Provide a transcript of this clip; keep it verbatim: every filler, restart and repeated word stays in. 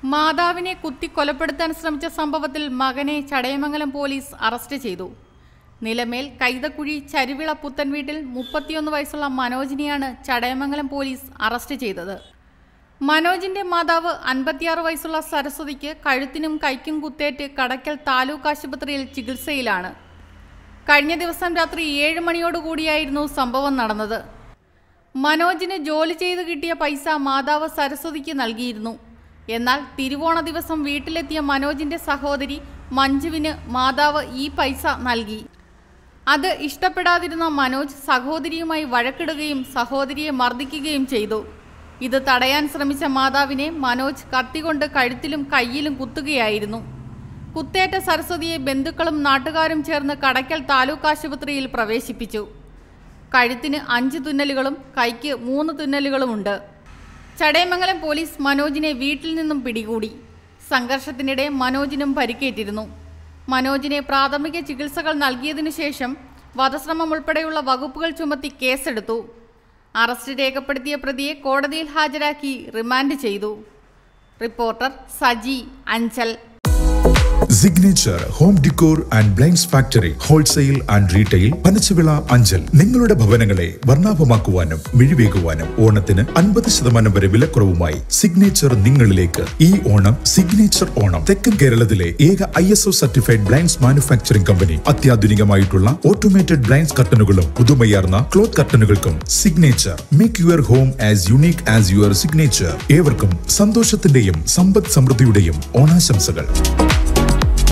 മാതാവിനെ കുത്തി കൊലപ്പെടുത്താൻ ശ്രമിച്ച സംഭവത്തിൽ മകനെ ചടയമംഗലം പോലീസ് അറസ്റ്റ് ചെയ്തു. നിലമേൽ കൈതക്കുഴി ചരുവിള പുത്തൻ വീട്ടിൽ മുപ്പത്തിയൊന്ന് വയസ്സുള്ള മനോജിനെയാണ് ചടയമംഗലം പോലീസ് അറസ്റ്റ് ചെയ്തത്. മനോജിന്റെ മാതാവ് അൻപത്തിയാറ് വയസ്സുള്ള സരസ്വതിക്ക് കഴുത്തിനും കൈക്കും കുത്തേറ്റ് കടയ്ക്കൽ താലൂക്ക് ആശുപത്രിയിൽ ചികിത്സയിലാണ്. കഴിഞ്ഞ ദിവസം രാത്രി ഏഴ് മണിയോടുകൂടിയായിരുന്നു സംഭവം നടന്നത്. മനോജിന് ജോലി ചെയ്ത് കിട്ടിയ പൈസ മാതാവ് സരസ്വതിക്ക് നൽകിയിരുന്നു. എന്നാൽ തിരുവോണ ദിവസം വീട്ടിലെത്തിയ മനോജിന്റെ സഹോദരി മഞ്ജുവിന് മാതാവ് ഈ പൈസ നൽകി. അത് ഇഷ്ടപ്പെടാതിരുന്ന മനോജ് സഹോദരിയുമായി വഴക്കിടുകയും സഹോദരിയെ മർദ്ദിക്കുകയും ചെയ്തു. ഇത് തടയാൻ ശ്രമിച്ച മാതാവിനെ മനോജ് കത്തികൊണ്ട് കഴുത്തിലും കയ്യിലും കുത്തുകയായിരുന്നു. കുത്തേറ്റ സരസ്വതിയെ ബന്ധുക്കളും നാട്ടുകാരും ചേർന്ന് കടയ്ക്കൽ താലൂക്ക് ആശുപത്രിയിൽ പ്രവേശിപ്പിച്ചു. കഴുത്തിന് അഞ്ച് തുന്നലുകളും കൈക്ക് മൂന്ന് തുന്നലുകളുമുണ്ട്. ചടയമംഗലം പോലീസ് മനോജിനെ വീട്ടിൽ നിന്നും പിടികൂടി. സംഘർഷത്തിനിടെ മനോജിനും പരിക്കേറ്റിരുന്നു. മനോജിനെ പ്രാഥമിക ചികിത്സകൾ നൽകിയതിനു ശേഷം വധശ്രമം ഉൾപ്പെടെയുള്ള വകുപ്പുകൾ ചുമത്തി കേസെടുത്തു. അറസ്റ്റ് രേഖപ്പെടുത്തിയ പ്രതിയെ കോടതിയിൽ ഹാജരാക്കി റിമാൻഡ് ചെയ്തു. Reporter Saji Anchal. Signature home decor and blinds factory wholesale and retail Panachuvila Anchal. നിങ്ങളുടെ ഭവനങ്ങളെ വർണ്ണാഭമാക്കുവാനും മിഴിവേകുവാനും ഓണത്തിന് അൻപത് ശതമാനം വരെ വിലക്കുറവുമായി സിഗ്നേച്ചർ നിങ്ങളിലേക്ക്. ഈ ഓണം സിഗ്നേച്ചർ ഓണം. തെക്കൻ കേരളത്തിലെ ഏക I S O certified blinds manufacturing company. അത്യാധുനികമായിട്ടുള്ള ഓട്ടോമേറ്റഡ് ബ്ലൈൻഡ്സ് കർട്ടനുകളും പുതുമയാർന്ന ക്ലോത്ത് കർട്ടനുകൾക്കും signature. Make your home as unique as your signature. ഏവർക്കും സന്തോഷത്തിന്റെയും സമ്പദ് സമൃദ്ധിയുടെയും ഓണാശംസകൾ.